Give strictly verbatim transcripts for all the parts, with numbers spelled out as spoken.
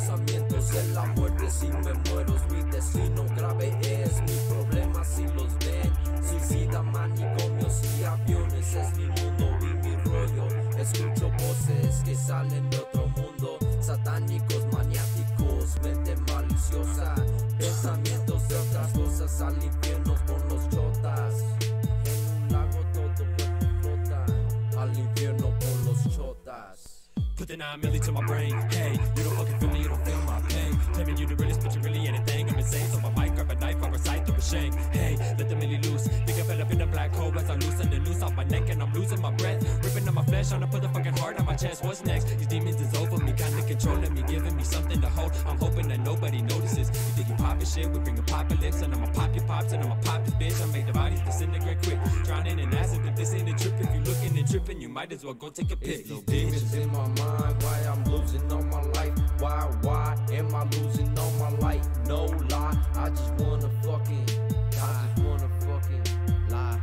pensamientos de la muerte. Si me muero es mi destino, grave es mi problema si los ven. Suicida, manicomios y aviones es mi mundo y mi rollo. Escucho voces que salen de otro mundo, satánicos, maniáticos, mente maliciosa, pensamientos de otras cosas, al infierno con los chotas. En un lago todo flota, al infierno por los chotas. Put the nine milli to my brain. Hey, you don't fucking feel me, you don't feel my pain. Claiming you the realest, but you really ain't a thing. I'm insane, so I might grab a knife or a scythe or a shank. Hey, let the milli loose. Think I fell up in a black hole as I loosen the noose off my neck and I'm losing my breath. Ripping on my flesh, trying to put the fucking heart on my chest. What's next? These demons is over me, kinda controlling me, giving me something to hold. I'm hoping that nobody notices. You think you poppin' shit, we bring apocalypse, and I'ma pop your pops and I'ma pop this bitch. I make the bodies disintegrate quick. Drowning in acid, if this ain't a trip, if you looking and tripping, you might as well go take a piss. It's these demons in my mind, why I'm losing all my life. Why, why am I losing all my life? No lie, I just wanna fucking die. I just wanna fucking lie.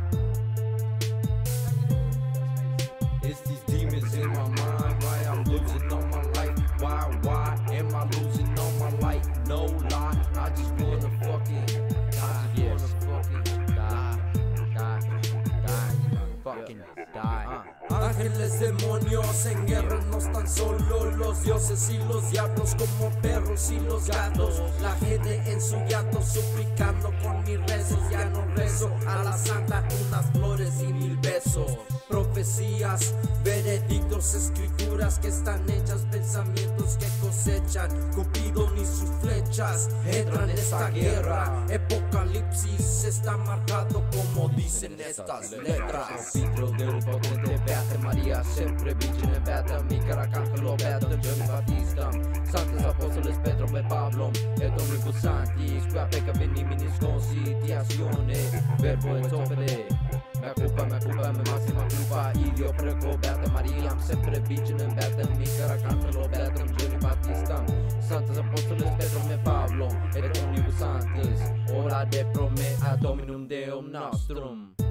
It's these demons in my mind, why I'm losing all my life. Why, why am I losing all my life? No lie, I just wanna fucking die. I just wanna fucking die, die, die, fucking die. Uh. Ángeles, demonios en guerra, no están solo los dioses y los diablos como perros y los gatos. La gente en su llanto suplicando con mis rezos. Ya no rezo a la santa, unas flores y mil besos. Profecías, veredictos, escrituras que están hechas, pensamientos que cosechan. Cupido ni sus flechas entran en esta guerra. Apocalipsis está marcado como dicen estas letras. Filtro del potente, Beata María, sempre vigile, Beata Mica, Arcangelo, Beata Giovanni Battista, Santos Apóstoles Pedro e Pablo, ed omnibus santi, qua pecca venimi niscosi di azione, verbo et opere. Mea culpa, mea culpa, mea massima culpa, io prego, Beata Maria, sempre vigile, Beata Mica, Arcangelo, Beata Giovanni Battista, Santos Apóstoles Pedro e Pablo, ed omnibus santis, orare pro me ad dominum Deum nostrum.